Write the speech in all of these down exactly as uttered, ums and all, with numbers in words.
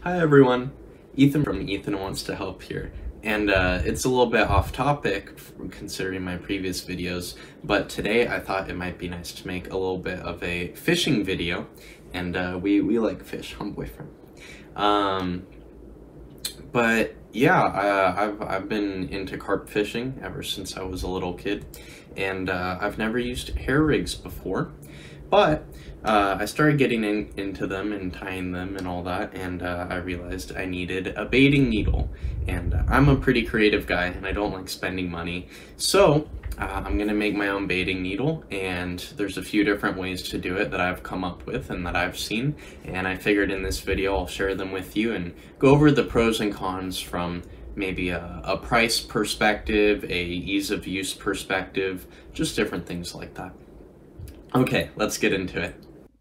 Hi everyone, Ethan from Ethan Wants to Help here, and uh, it's a little bit off topic considering my previous videos, but today I thought it might be nice to make a little bit of a fishing video, and uh, we, we like fish, I'm boyfriend. Um, but yeah, uh, I've, I've been into carp fishing ever since I was a little kid, and uh, I've never used hair rigs before. But uh, I started getting in, into them and tying them and all that, and uh, I realized I needed a baiting needle. And uh, I'm a pretty creative guy, and I don't like spending money. So uh, I'm going to make my own baiting needle, and there's a few different ways to do it that I've come up with and that I've seen. And I figured in this video I'll share them with you and go over the pros and cons from maybe a, a price perspective, a ease of use perspective, just different things like that. Okay, let's get into it.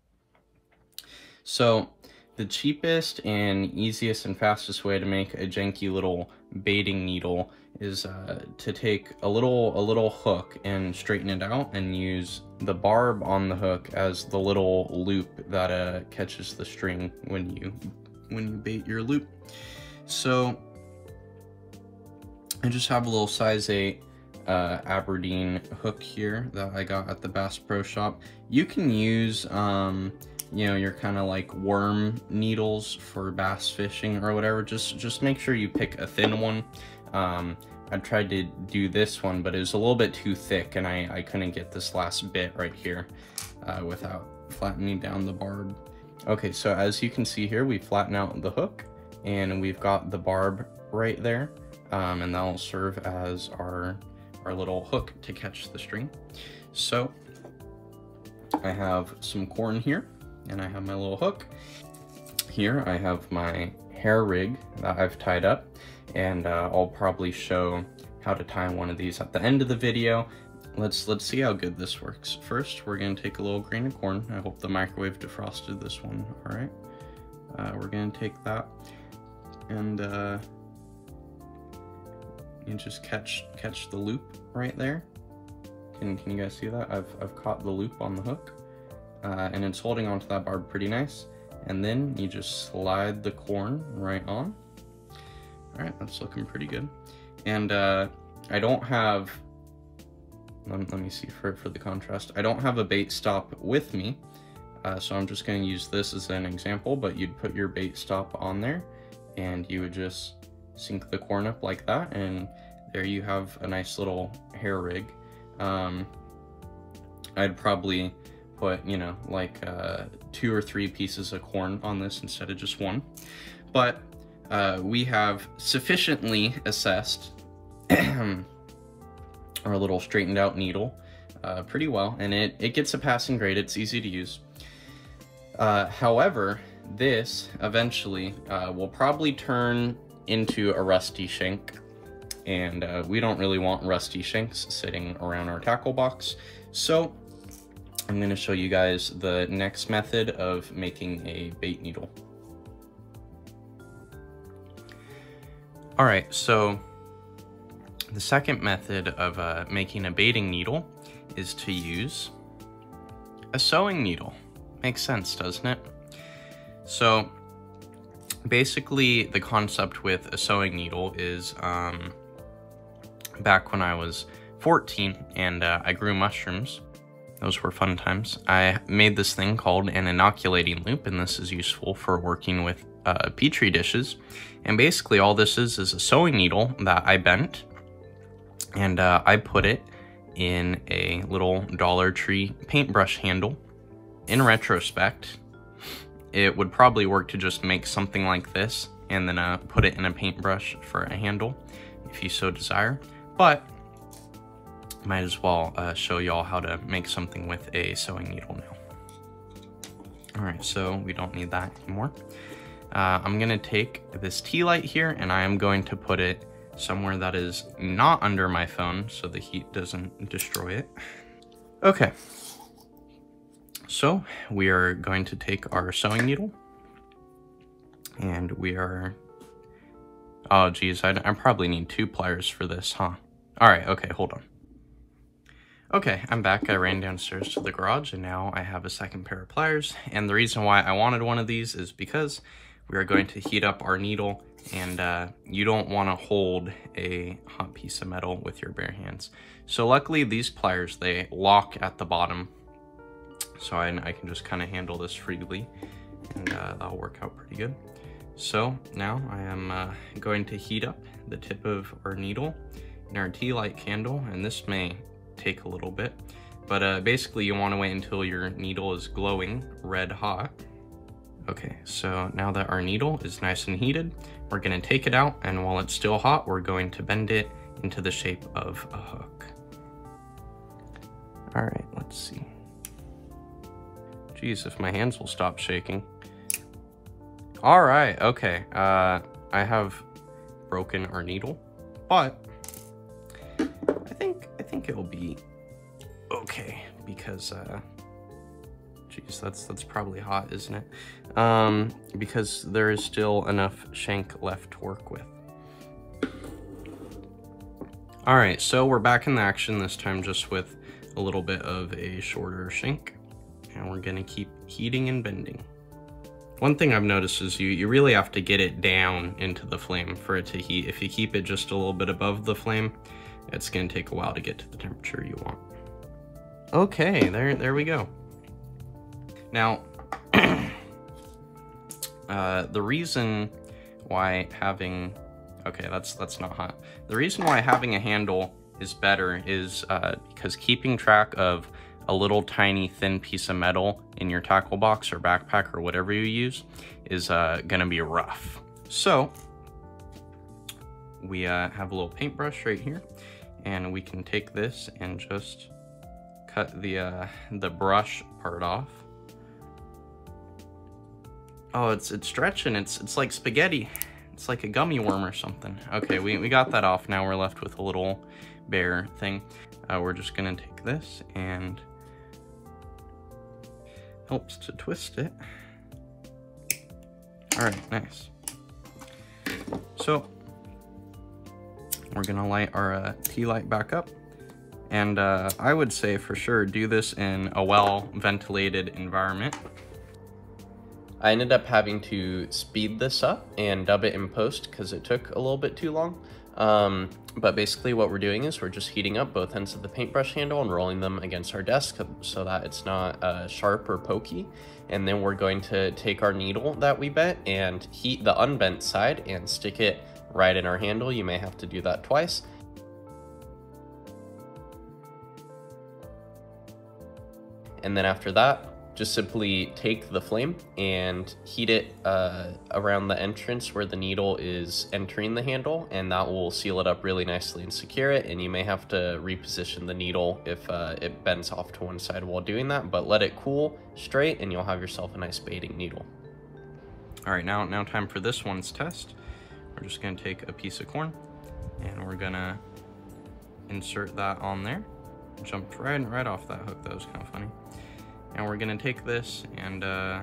So, the cheapest and easiest and fastest way to make a janky little baiting needle is uh, to take a little a little hook and straighten it out and use the barb on the hook as the little loop that uh, catches the string when you when you bait your loop. So, I just have a little size eight Uh, Aberdeen hook here that I got at the Bass Pro Shop. You can use, um, you know, your kind of like worm needles for bass fishing or whatever. Just, just make sure you pick a thin one. Um, I tried to do this one, but it was a little bit too thick, and I, I couldn't get this last bit right here uh, without flattening down the barb. Okay, so as you can see here, we flatten out the hook, and we've got the barb right there, um, and that'll serve as our our little hook to catch the string. So I have some corn here, and I have my little hook. Here I have my hair rig that I've tied up, and uh, I'll probably show how to tie one of these at the end of the video. Let's let's see how good this works. First, we're gonna take a little grain of corn. I hope the microwave defrosted this one, all right? Uh, we're gonna take that, and uh, you just catch catch the loop right there. Can, can you guys see that? I've, I've caught the loop on the hook, uh, and it's holding onto that barb pretty nice. And then you just slide the corn right on. All right, that's looking pretty good. And uh, I don't have, let, let me see for, for the contrast. I don't have a bait stop with me, uh, so I'm just gonna use this as an example, but you'd put your bait stop on there, and you would just sink the corn up like that, and there you have a nice little hair rig. Um, I'd probably put, you know, like uh, two or three pieces of corn on this instead of just one. But uh, we have sufficiently assessed our little straightened out needle uh, pretty well, and it, it gets a passing grade. It's easy to use. Uh, however, this eventually uh, will probably turn into a rusty shank, and uh, we don't really want rusty shanks sitting around our tackle box. So I'm going to show you guys the next method of making a bait needle. All right, so the second method of uh, making a baiting needle is to use a sewing needle. Makes sense, doesn't it? So basically, the concept with a sewing needle is, um, back when I was fourteen and uh, I grew mushrooms, those were fun times, I made this thing called an inoculating loop, and this is useful for working with uh, petri dishes. And basically all this is is a sewing needle that I bent, and uh, I put it in a little Dollar Tree paintbrush handle. In retrospect, it would probably work to just make something like this and then uh, put it in a paintbrush for a handle if you so desire. But might as well uh, show y'all how to make something with a sewing needle now. All right, so we don't need that anymore. Uh, I'm gonna take this tea light here, and I am going to put it somewhere that is not under my phone so the heat doesn't destroy it. Okay. So we are going to take our sewing needle, and we are, oh geez, I, I probably need two pliers for this, huh? All right, okay, hold on. Okay, I'm back. I ran downstairs to the garage, and now I have a second pair of pliers, and the reason why I wanted one of these is because we are going to heat up our needle, and uh, you don't want to hold a hot piece of metal with your bare hands. So luckily these pliers, they lock at the bottom, so I, I can just kind of handle this freely, and uh, that'll work out pretty good. So now I am uh, going to heat up the tip of our needle in our tea light candle, and this may take a little bit, but uh, basically you want to wait until your needle is glowing red hot. Okay, so now that our needle is nice and heated, we're going to take it out, and while it's still hot, we're going to bend it into the shape of a hook. All right, let's see. Geez, if my hands will stop shaking. All right, okay. Uh, I have broken our needle, but I think I think it'll be okay because, uh, geez, that's that's probably hot, isn't it? Um, because there is still enough shank left to work with. All right, so we're back in the action this time, just with a little bit of a shorter shank, and we're gonna keep heating and bending. One thing I've noticed is you, you really have to get it down into the flame for it to heat. If you keep it just a little bit above the flame, it's gonna take a while to get to the temperature you want. Okay, there, there we go. Now, uh, the reason why having, okay, that's, that's not hot. The reason why having a handle is better is uh, because keeping track of a little tiny thin piece of metal in your tackle box or backpack or whatever you use is uh, gonna be rough. So we uh, have a little paintbrush right here, and we can take this and just cut the uh, the brush part off. Oh, it's it's stretching. It's it's like spaghetti. It's like a gummy worm or something. Okay, we, we got that off. Now we're left with a little bare thing. Uh, we're just gonna take this, and helps to twist it. All right, nice. So we're gonna light our uh, tea light back up, and uh, I would say for sure do this in a well-ventilated environment. I ended up having to speed this up and dub it in post because it took a little bit too long. Um, but basically what we're doing is we're just heating up both ends of the paintbrush handle and rolling them against our desk so that it's not uh, sharp or pokey. And then we're going to take our needle that we bent and heat the unbent side and stick it right in our handle. You may have to do that twice. And then after that, just simply take the flame and heat it uh, around the entrance where the needle is entering the handle, and that will seal it up really nicely and secure it. And you may have to reposition the needle if uh, it bends off to one side while doing that, but let it cool straight and you'll have yourself a nice baiting needle. All right, now, now time for this one's test. We're just gonna take a piece of corn and we're gonna insert that on there. Jumped right, right off that hook. That was kind of funny. And we're gonna take this and uh,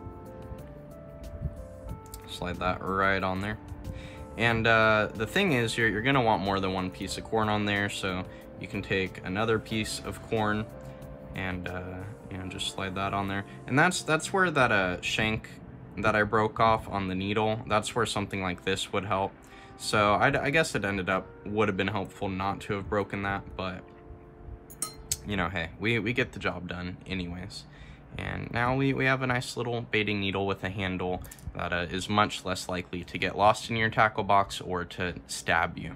slide that right on there. And uh, the thing is, you're, you're gonna want more than one piece of corn on there, so you can take another piece of corn and uh, you know, just slide that on there. And that's that's where that uh, shank that I broke off on the needle, that's where something like this would help. So I, I guess it ended up, would have been helpful not to have broken that, but you know, hey, we, we get the job done anyways. And now we, we have a nice little baiting needle with a handle that uh, is much less likely to get lost in your tackle box or to stab you.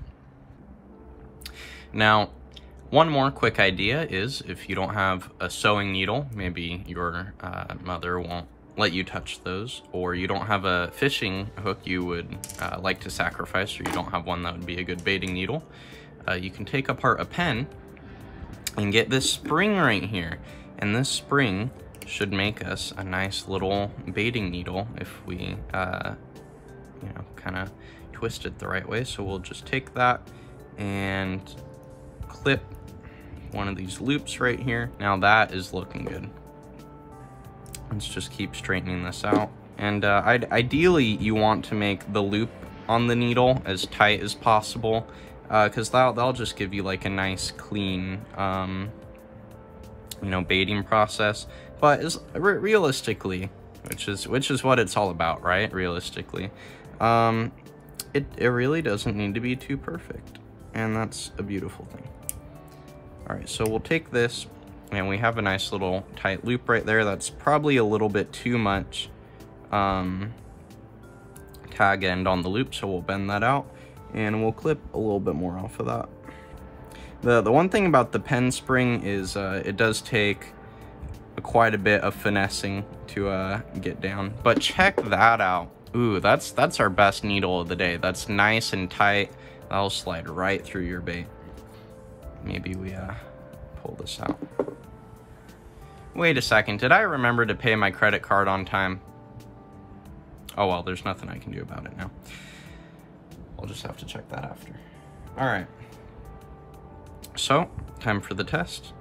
Now, one more quick idea is if you don't have a sewing needle, maybe your uh, mother won't let you touch those, or you don't have a fishing hook you would uh, like to sacrifice, or you don't have one that would be a good baiting needle, uh, you can take apart a pen and get this spring right here. And this spring should make us a nice little baiting needle if we, uh, you know, kind of twist it the right way. So we'll just take that and clip one of these loops right here. Now that is looking good. Let's just keep straightening this out. And uh, I'd, ideally you want to make the loop on the needle as tight as possible, because uh, that'll, that'll just give you like a nice clean um, you know, baiting process. But is, re realistically, which is which is what it's all about, right? Realistically, um, it it really doesn't need to be too perfect, and that's a beautiful thing. All right, so we'll take this, and we have a nice little tight loop right there. That's probably a little bit too much um, tag end on the loop, so we'll bend that out, and we'll clip a little bit more off of that. The the one thing about the pen spring is uh, it does take quite a bit of finessing to uh, get down, but check that out. Ooh, that's that's our best needle of the day. That's nice and tight. That'll slide right through your bait. Maybe we uh, pull this out. Wait a second, did I remember to pay my credit card on time? Oh well, there's nothing I can do about it now. I'll just have to check that after. All right. So, time for the test.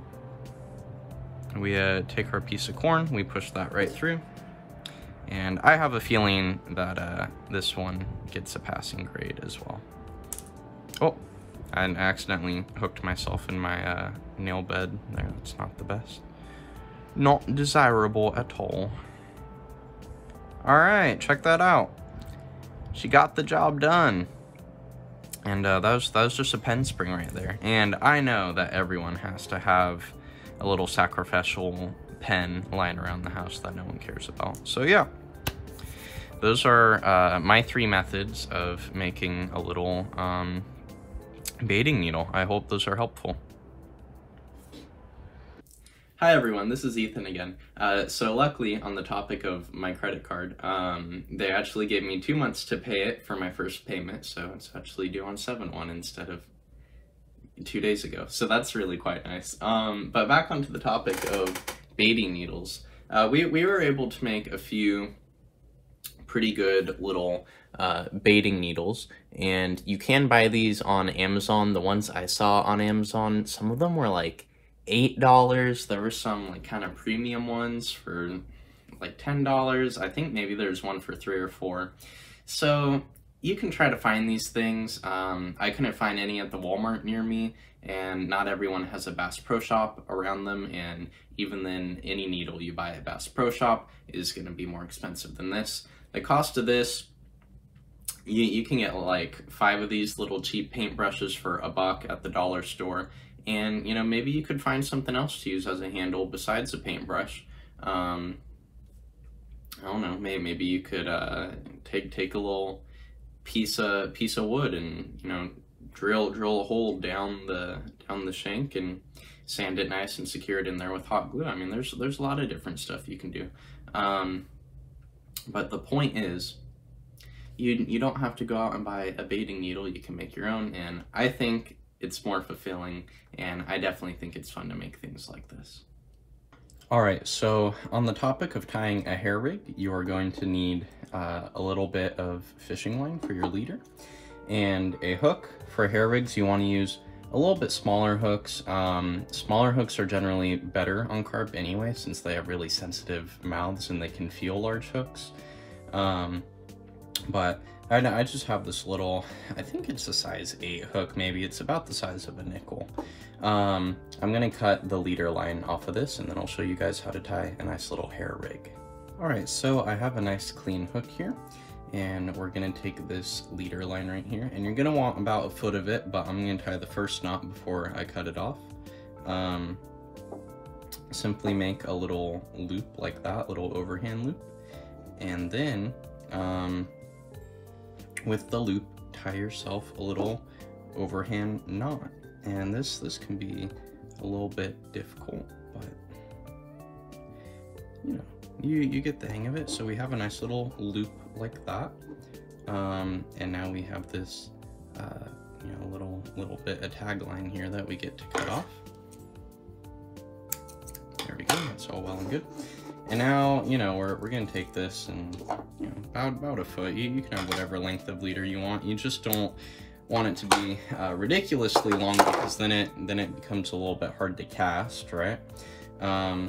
We uh, take our piece of corn, we push that right through, and I have a feeling that uh, this one gets a passing grade as well. Oh, I accidentally hooked myself in my uh, nail bed there. That's not the best. Not desirable at all. All right, check that out. She got the job done. And uh, that was that was just a pen spring right there. And I know that everyone has to have a little sacrificial pen lying around the house that no one cares about. So yeah, those are uh, my three methods of making a little um, baiting needle. I hope those are helpful. Hi everyone, this is Ethan again. Uh, so luckily, on the topic of my credit card, um, they actually gave me two months to pay it for my first payment, so it's actually due on seven one instead of two days ago. So that's really quite nice. Um, but back onto the topic of baiting needles. Uh, we, we were able to make a few pretty good little uh, baiting needles, and you can buy these on Amazon. The ones I saw on Amazon, some of them were like eight dollars. There were some like kind of premium ones for like ten dollars. I think maybe there's one for three or four. So you can try to find these things. Um, I couldn't find any at the Walmart near me, and not everyone has a Bass Pro Shop around them, and even then, any needle you buy at Bass Pro Shop is going to be more expensive than this. The cost of this, you, you can get like five of these little cheap paintbrushes for a buck at the dollar store. And, you know, maybe you could find something else to use as a handle besides a paintbrush. Um, I don't know, maybe, maybe you could uh, take take a little piece of piece of wood and, you know, drill drill a hole down the down the shank and sand it nice and secure it in there with hot glue. I mean, there's there's a lot of different stuff you can do. Um, but the point is, you you don't have to go out and buy a baiting needle. You can make your own, and I think it's more fulfilling, and I definitely think it's fun to make things like this. All right, so on the topic of tying a hair rig, you are going to need uh, a little bit of fishing line for your leader and a hook. For hair rigs, you want to use a little bit smaller hooks. Um, smaller hooks are generally better on carp anyway, since they have really sensitive mouths and they can feel large hooks. Um, but I, I just have this little, I think it's a size eight hook, maybe. It's about the size of a nickel. Um, I'm gonna cut the leader line off of this, and then I'll show you guys how to tie a nice little hair rig. All right, so I have a nice clean hook here, and we're gonna take this leader line right here, and you're gonna want about a foot of it, but I'm gonna tie the first knot before I cut it off. Um, simply make a little loop like that, little overhand loop, and then, um, with the loop, tie yourself a little overhand knot. And this this can be a little bit difficult, but you know, you, you get the hang of it. So we have a nice little loop like that. Um, and now we have this uh, you know, little little bit of tag line here that we get to cut off. There we go, that's all well and good. And now, you know, we're, we're gonna take this and, you know, about, about a foot. You, you can have whatever length of leader you want. You just don't want it to be uh, ridiculously long, because then it then it becomes a little bit hard to cast, right? Um,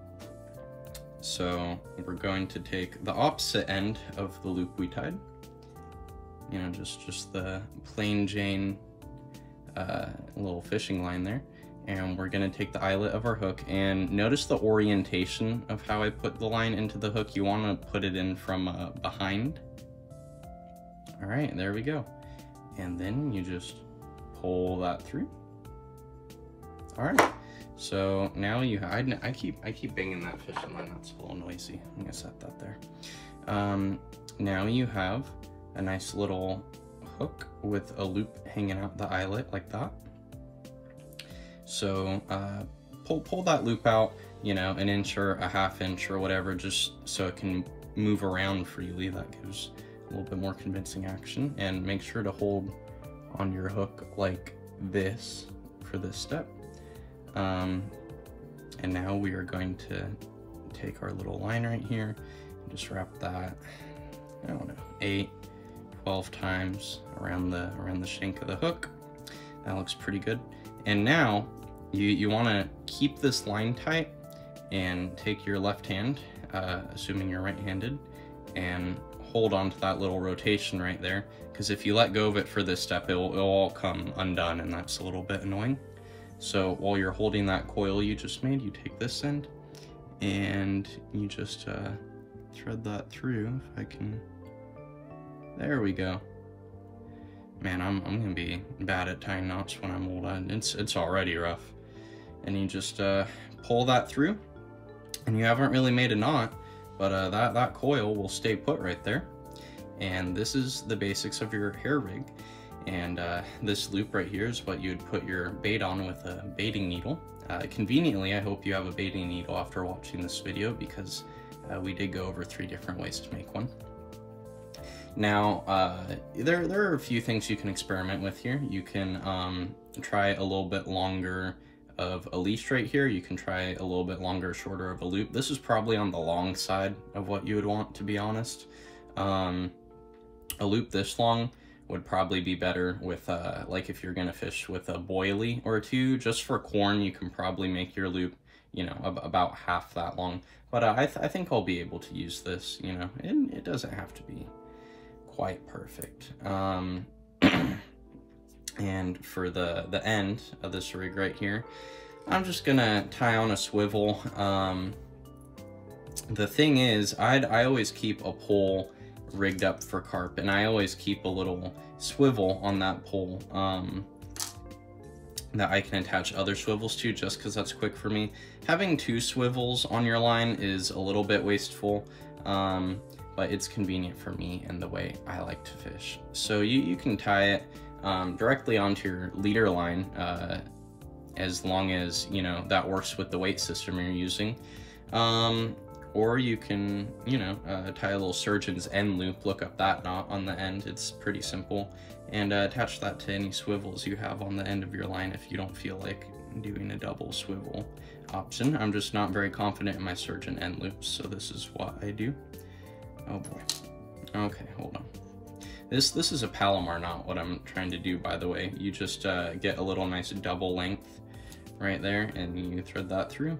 so we're going to take the opposite end of the loop we tied. You know, just, just the plain Jane uh, little fishing line there. and we're gonna take the eyelet of our hook, and notice the orientation of how I put the line into the hook. You wanna put it in from uh, behind. All right, there we go. And then you just pull that through. All right, so now you, I, I keep I keep banging that fishing line, that's a little noisy. I'm gonna set that there. Um, now you have a nice little hook with a loop hanging out the eyelet like that. So uh, pull, pull that loop out, you know, an inch or a half inch or whatever, just so it can move around freely. That gives a little bit more convincing action. And make sure to hold on your hook like this for this step. Um, and now we are going to take our little line right here and just wrap that, I don't know, eight, twelve times around the around the shank of the hook. That looks pretty good. And now you, you want to keep this line tight and take your left hand, uh, assuming you're right-handed, and hold on to that little rotation right there, because if you let go of it for this step, it'll, it'll all come undone, and that's a little bit annoying. So while you're holding that coil you just made, you take this end and you just uh, thread that through. If I can, there we go. Man, I'm, I'm gonna be bad at tying knots when I'm old. It's, it's already rough. And you just uh, pull that through, and you haven't really made a knot, but uh, that, that coil will stay put right there. And this is the basics of your hair rig. And uh, this loop right here is what you'd put your bait on with a baiting needle. Uh, conveniently, I hope you have a baiting needle after watching this video, because uh, we did go over three different ways to make one. Now, uh, there, there are a few things you can experiment with here. You can um, try a little bit longer of a leash right here. You can try a little bit longer, shorter of a loop. This is probably on the long side of what you would want, to be honest. Um, a loop this long would probably be better with, uh, like if you're gonna fish with a boilie or two. Just for corn, you can probably make your loop, you know, ab about half that long. But uh, I, th I think I'll be able to use this, you know, it, it doesn't have to be quite perfect. Um, and for the, the end of this rig right here, I'm just gonna tie on a swivel. Um, the thing is, I'd, I always keep a pole rigged up for carp, and I always keep a little swivel on that pole um, that I can attach other swivels to, just because that's quick for me. Having two swivels on your line is a little bit wasteful, um, but it's convenient for me and the way I like to fish. So you, you can tie it um, directly onto your leader line, uh, as long as, you know, that works with the weight system you're using. Um, or you can, you know, uh, tie a little surgeon's end loop, look up that knot on the end, it's pretty simple, and uh, attach that to any swivels you have on the end of your line if you don't feel like doing a double swivel option. I'm just not very confident in my surgeon end loops, so this is what I do. Oh boy. Okay, hold on. This this is a Palomar knot, what I'm trying to do, by the way. You just uh, get a little nice double length right there, and you thread that through.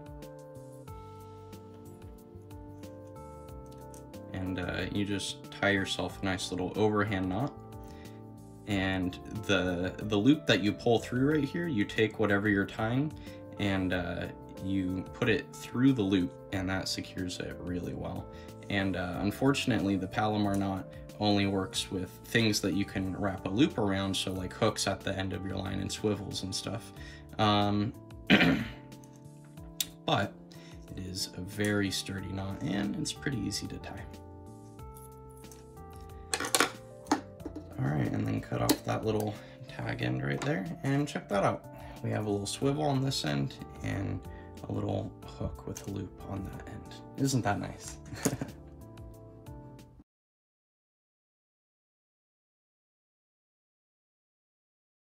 And uh, you just tie yourself a nice little overhand knot. And the, the loop that you pull through right here, you take whatever you're tying and uh, you put it through the loop, and that secures it really well. And uh, unfortunately, the Palomar knot only works with things that you can wrap a loop around, so like hooks at the end of your line and swivels and stuff. Um, but it is a very sturdy knot, and it's pretty easy to tie. All right, and then cut off that little tag end right there, and check that out. We have a little swivel on this end and a little hook with a loop on that end. Isn't that nice?